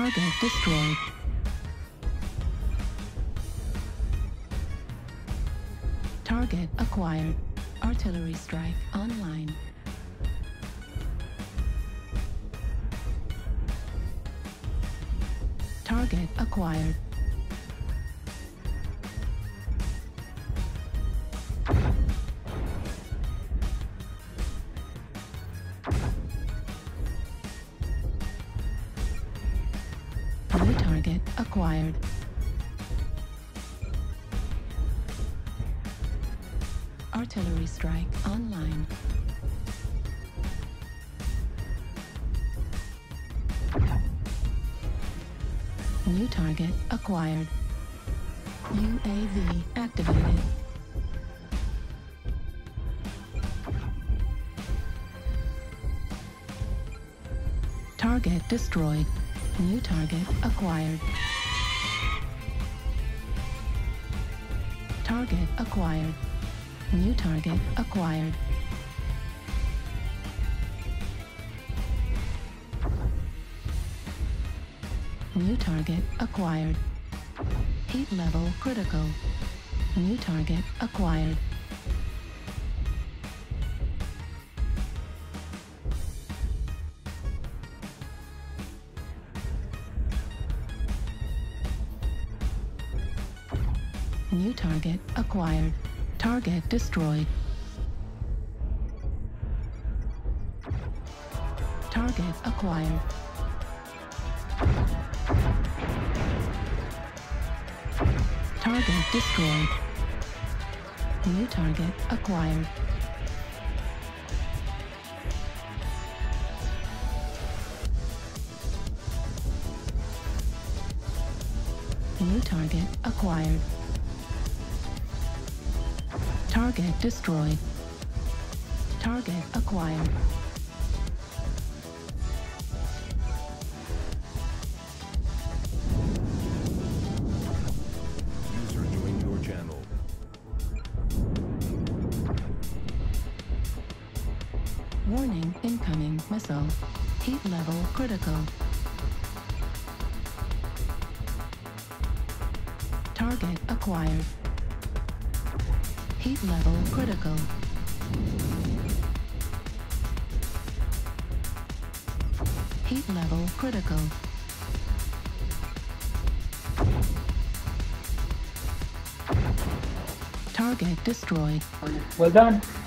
Target destroyed. Target acquired. Artillery strike online. Target acquired. New target acquired. Artillery strike online. New target acquired. UAV activated. Target destroyed. New target acquired. Target acquired. New target acquired. New target acquired. Heat level critical. New target acquired. New target acquired. Target destroyed. Target acquired. Target destroyed. New target acquired. New target acquired. Target destroyed. Target acquired. User joined your channel. Warning, incoming missile. Heat level critical. Target acquired. Heat level critical. Heat level critical. Target destroyed. Well done.